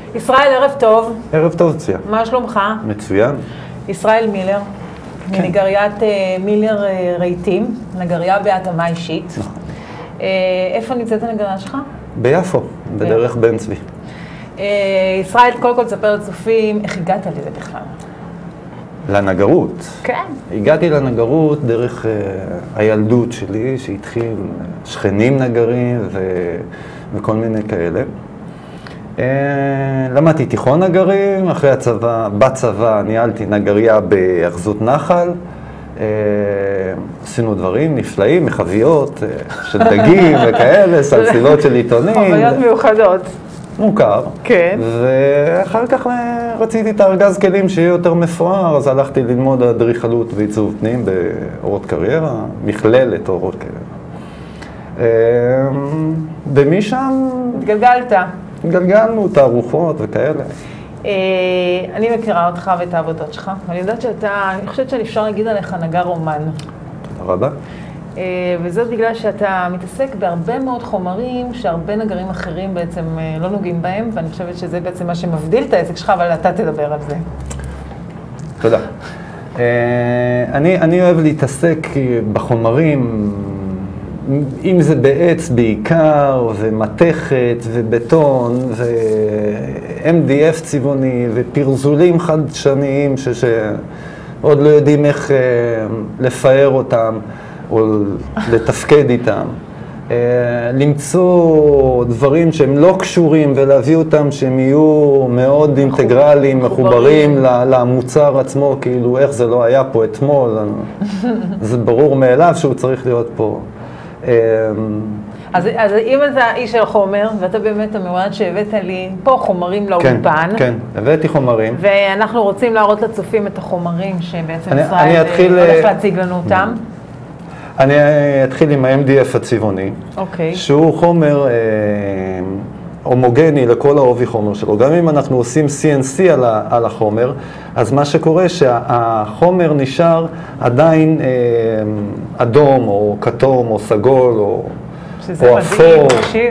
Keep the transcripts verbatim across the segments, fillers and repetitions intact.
ישראל, ערב טוב. ערב טוב, צביה. מה שלומך? מצוין. ישראל מילר, כן. מנגריית מילר רהיטים, נגריה בהתאמה אישית. נכון. איפה נמצאת הנגריה שלך? ביפו, בדרך בן צבי. ישראל, קודם כל תספר לצופים, איך הגעת לזה בכלל? לנגרות. כן. הגעתי לנגרות דרך uh, הילדות שלי, שהתחיל שכנים נגרים ו... וכל מיני כאלה. Uh, למדתי תיכון נגרים, אחרי הצבא, בצבא ניהלתי נגריה באחזות נחל. Uh, עשינו דברים נפלאים, מחביות uh, של דגים וכאלה, סלסילות של עיתונים. חוויות מיוחדות. מוכר. כן. ואחר כך רציתי את הארגז כלים שיהיה יותר מפואר, אז הלכתי ללמוד אדריכלות ועיצוב פנים באורות קריירה, מכללת אורות קריירה. ומשם... התגלגלת. התגלגלנו, תערוכות וכאלה. אני מכירה אותך ואת העבודות שלך, ואני יודעת שאתה, אני חושבת שאני אפשר להגיד עליך נגר אומן. תודה רבה. וזאת בגלל שאתה מתעסק בהרבה מאוד חומרים שהרבה נגרים אחרים בעצם לא נוגעים בהם, ואני חושבת שזה בעצם מה שמבדיל את העסק שלך, אבל אתה תדבר על זה. תודה. אני, אני אוהב להתעסק בחומרים, אם זה בעץ בעיקר, ומתכת, ובטון, ו-אם די אף צבעוני, ופרזולים חדשניים שעוד לא יודעים איך לפאר אותם. או לתפקד איתם, למצוא דברים שהם לא קשורים ולהביא אותם שהם יהיו מאוד אינטגרליים, מחוברים למוצר עצמו, כאילו איך זה לא היה פה אתמול, זה ברור מאליו שהוא צריך להיות פה. אז אם אתה איש של חומר, ואתה באמת המיועד שהבאת לי פה חומרים לאולפן. כן, כן, הבאתי חומרים. ואנחנו רוצים להראות לצופים את החומרים שבעצם ישראל הולך להציג לנו אותם. אני אתחיל עם ה-אם די אף הצבעוני, okay. שהוא חומר אה, הומוגני לכל העובי חומר שלו. גם אם אנחנו עושים סי אן סי על, ה, על החומר, אז מה שקורה שהחומר נשאר עדיין אה, אדום או כתום או סגול או, או אפור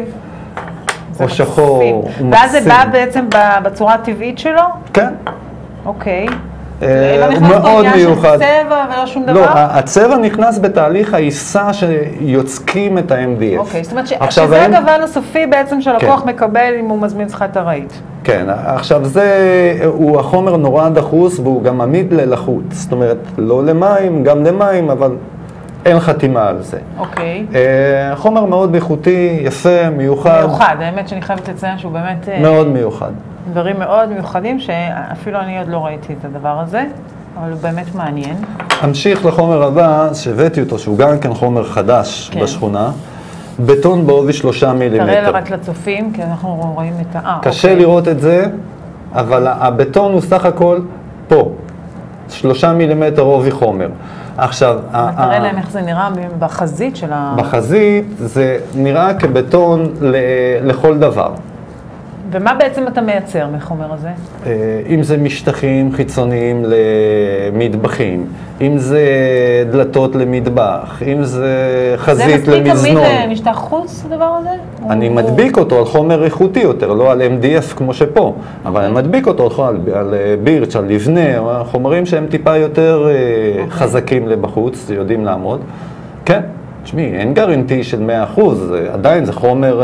או שחור. ואז זה בא בעצם בצורה הטבעית שלו? כן. אוקיי. Okay. הוא מאוד מיוחד. של צבע ולא שום דבר? לא, הצבע נכנס בתהליך העיסה שיוצקים את ה-אם די אף. אוקיי, זאת אומרת שזה הגוון הסופי בעצם שהלקוח מקבל אם הוא מזמין לך את הרהיט. כן, עכשיו זה, הוא החומר נורא דחוס והוא גם עמיד ללחות. זאת אומרת, לא למים, גם למים, אבל אין חתימה על זה. אוקיי. חומר מאוד איכותי, יפה, מיוחד. מיוחד, האמת שאני חייבת לציין שהוא באמת... מאוד מיוחד. דברים מאוד מיוחדים שאפילו אני עוד לא ראיתי את הדבר הזה, אבל הוא באמת מעניין. אמשיך לחומר הבא שהבאתי אותו, שהוא גם כן חומר חדש כן. בשכונה, בטון בעובי שלושה מילימטר. תראה רק לצופים, כי אנחנו רואים את ה... קשה אוקיי. לראות את זה, אבל הבטון הוא סך הכל פה, שלושה מילימטר עובי חומר. עכשיו... תראה להם איך זה נראה בחזית של ה... בחזית זה נראה כבטון לכל דבר. ומה בעצם אתה מייצר מחומר הזה? אם זה משטחים חיצוניים למטבחים, אם זה דלתות למטבח, אם זה חזית למזנון. זה מספיק תמיד למשטח חוץ, הדבר הזה? אני מדביק אותו על חומר איכותי יותר, לא על אם די אף כמו שפה, אבל אני מדביק אותו על בירץ', על לבנה, חומרים שהם טיפה יותר חזקים לבחוץ, יודעים לעמוד. כן. תשמעי, אין גרנטי של מאה אחוז, עדיין זה חומר אה,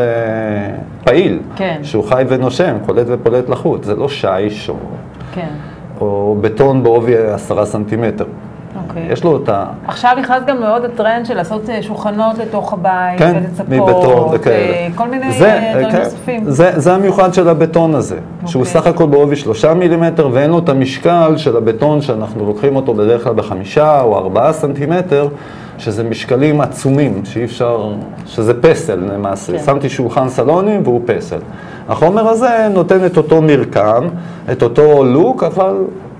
פעיל, כן. שהוא חי ונושם, קולט ופולט לחוט, זה לא שיש או, כן. או בטון בעובי עשרה סנטימטר. אוקיי. יש לו אותה... עכשיו נכנס גם מאוד הטרנד של לעשות שולחנות לתוך הבית, כן, ולצפות, מבטון וכאלה. וכל מיני זה, דברים כן, נוספים. זה, זה המיוחד של הבטון הזה, אוקיי. שהוא סך הכל בעובי שלושה מילימטר, ואין לו את המשקל של הבטון שאנחנו לוקחים אותו בדרך כלל בחמישה או ארבעה סנטימטר, שזה משקלים עצומים, שאי אפשר, שזה פסל למעשה. כן. שמתי שולחן סלונים והוא פסל. החומר הזה נותן את אותו מרקם, את אותו לוק, אבל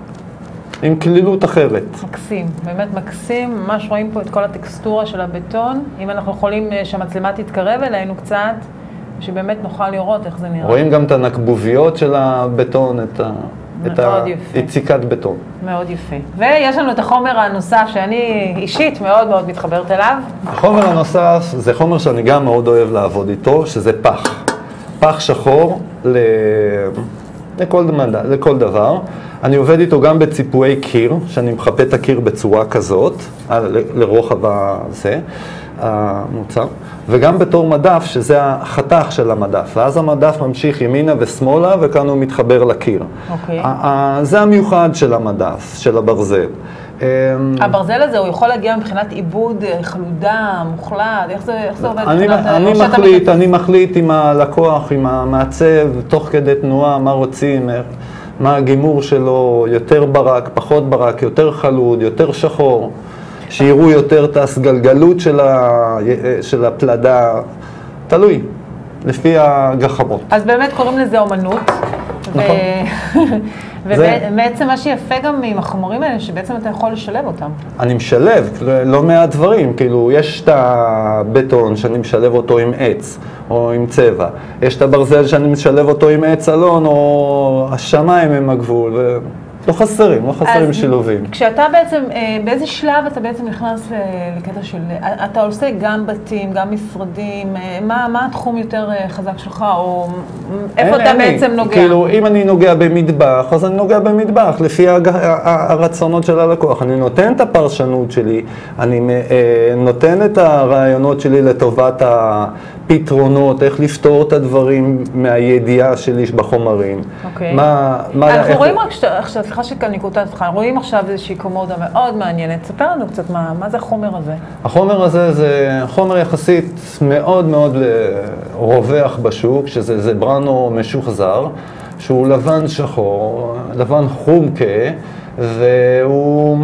עם כלילות אחרת. מקסים, באמת מקסים. ממש רואים פה את כל הטקסטורה של הבטון. אם אנחנו יכולים שהמצלמה תתקרב אלינו קצת, שבאמת נוכל לראות איך זה נראה. רואים גם את הנקבוביות של הבטון, את ה... את היציקת בטון. מאוד יפה. ויש לנו את החומר הנוסף שאני אישית מאוד מאוד מתחברת אליו. החומר הנוסף זה חומר שאני גם מאוד אוהב לעבוד איתו, שזה פח. פח שחור לכל, מדע, לכל דבר. אני עובד איתו גם בציפויי קיר, שאני מחפה את הקיר בצורה כזאת, ל, לרוחב הזה, המוצר, וגם בתור מדף, שזה החתך של המדף, ואז המדף ממשיך ימינה ושמאלה, וכאן הוא מתחבר לקיר. אוקיי. זה המיוחד של המדף, של הברזל. הברזל הזה, הוא יכול להגיע מבחינת עיבוד, חלודה, מוחלט, איך זה, איך זה עובד? אני, אני מחליט, אני מחליט עם הלקוח, עם המעצב, תוך כדי תנועה, מה רוצים, מה הגימור שלו, יותר ברק, פחות ברק, יותר חלוד, יותר שחור, שיראו יותר את הסגלגלות של, ה, של הפלדה, תלוי, לפי הגחמות. אז באמת קוראים לזה אומנות. נכון. ובעצם מה שיפה גם עם החומרים האלה, שבעצם אתה יכול לשלב אותם. אני משלב, לא מעט דברים, כאילו יש את הבטון שאני משלב אותו עם עץ או עם צבע, יש את הברזל שאני משלב אותו עם עץ אלון או השמיים הם הגבול, לא חסרים, לא חסרים שילובים. כשאתה בעצם, באיזה שלב אתה בעצם נכנס לקטע של, אתה עושה גם בתים, גם משרדים, מה, מה התחום יותר חזק שלך, או איפה אתה בעצם נוגע? כאילו, אם אני נוגע במטבח, אז אני נוגע במטבח, לפי הרצונות של הלקוח. אני נותן את הפרשנות שלי, אני נותן את הרעיונות שלי לטובת הפתרונות, איך לפתור את הדברים מהידיעה שלי בחומרים. אוקיי. אנחנו רואים רק עכשיו, סליחה שאני קוטעת אותך, רואים עכשיו איזושהי קומודה מאוד מעניינת. תספר לנו קצת מה, מה זה החומר הזה? החומר הזה זה חומר יחסית מאוד מאוד רווח בשוק, שזה זה ברנו משוחזר, שהוא לבן שחור, לבן חומקה, והוא...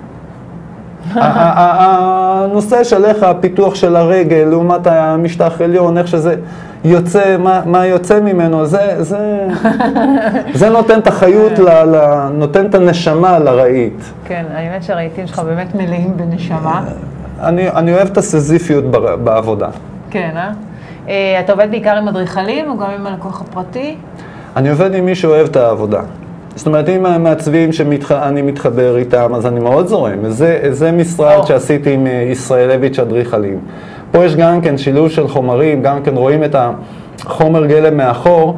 הנושא של איך הפיתוח של הרגל, לעומת המשטח עליון, איך שזה יוצא, מה, מה יוצא ממנו, זה, זה, זה נותן את החיות, נותן את הנשמה לרהיט. כן, האמת שהרהיטים שלך באמת מלאים בנשמה. אני, אני אוהב את הסזיפיות בעבודה. כן, אה? אתה עובד בעיקר עם אדריכלים או גם עם הלקוח הפרטי? אני עובד עם מי שאוהב את העבודה. זאת אומרת, אם המעצבים שאני מתחבר איתם, אז אני מאוד זורם. זה, זה משרד שעשיתי עם ישראלביץ' אדריכלים. פה יש גם כן שילוב של חומרים, גם כן רואים את החומר גלם מאחור,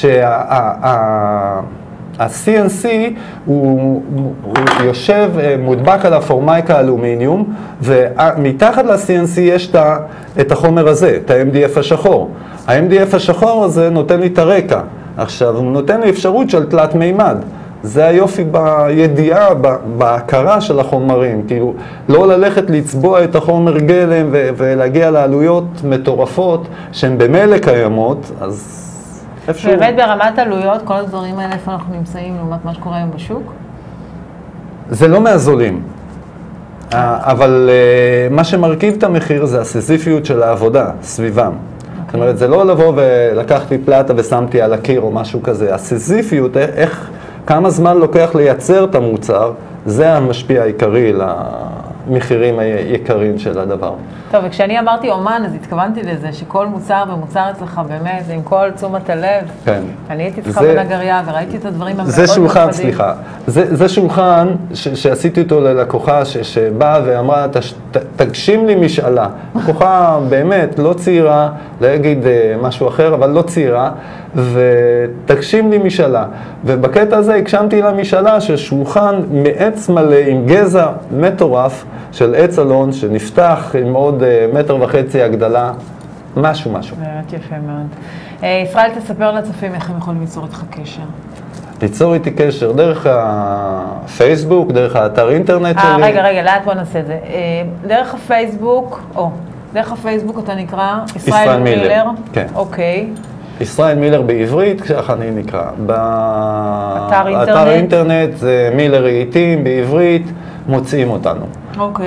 שה-סי אן סי הוא, הוא יושב מודבק על הפורמייקה אלומיניום, ומתחת ל-סי אן סי יש את החומר הזה, את ה-אם די אף השחור. ה-אם די אף השחור הזה נותן לי את הרקע. עכשיו, הוא נותן לי אפשרות של תלת מימד. זה היופי בידיעה, בהכרה של החומרים. כאילו, לא ללכת לצבוע את החומר גלם ולהגיע לעלויות מטורפות שהן במילא קיימות, אז איפשהו... באמת ברמת עלויות, כל הדברים האלה, איפה אנחנו נמצאים לעומת מה שקורה היום בשוק? זה לא מהזולים. אבל מה שמרכיב את המחיר זה הסזיפיות של העבודה, סביבם. זאת אומרת, זה לא לבוא ולקחתי פלטה ושמתי על הקיר או משהו כזה. הסזיפיות, איך, כמה זמן לוקח לייצר את המוצר, זה המשפיע העיקרי למחירים היקרים של הדבר. טוב, וכשאני אמרתי אומן, אז התכוונתי לזה שכל מוצר ומוצר אצלך באמת, עם כל תשומת הלב. כן. אני הייתי אצלך בנגריה וראיתי את הדברים המאוד מיוחדים. זה שולחן, סליחה. זה, זה שולחן ש, שעשיתי אותו ללקוחה ש, שבאה ואמרה, תש, ת, תגשים לי משאלה. לקוחה באמת לא צעירה, לא אגיד משהו אחר, אבל לא צעירה, ותגשים לי משאלה. ובקטע הזה הגשמתי לה משאלה של שולחן מעץ מלא עם גזע מטורף של עץ אלון שנפתח עם עוד מטר וחצי הגדלה, משהו משהו. באמת יפה מאוד. ישראל, תספר לצופים איך הם יכולים ליצור איתך קשר. ליצור איתי קשר דרך הפייסבוק, דרך האתר אינטרנט שלי. רגע, רגע, לאט בוא נעשה את זה. דרך הפייסבוק, או, דרך הפייסבוק אתה נקרא ישראל מילר. כן. אוקיי. ישראל מילר בעברית, ככה אני נקרא. באתר אינטרנט. אתר אינטרנט זה מילר רהיטים בעברית, מוצאים אותנו. אוקיי.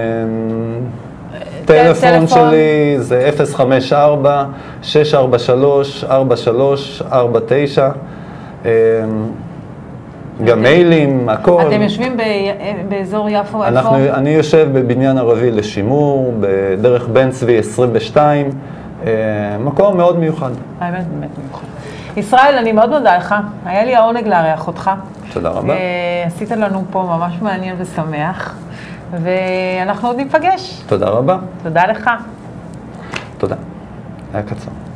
טלפון שלי זה אפס חמש ארבע שש ארבע שלוש ארבע שלוש ארבע תשע. גם מיילים, הכל. אתם יושבים באזור יפו, איפה? אני יושב בבניין ערבי לשימור, בדרך בן צבי עשרים ושתיים. מקום מאוד מיוחד. האמת באמת מיוחד. ישראל, אני מאוד מודה לך. היה לי העונג לארח אותך. תודה רבה. עשית לנו פה ממש מעניין ושמח, ואנחנו עוד ניפגש. תודה רבה. תודה לך. תודה. היה קצר.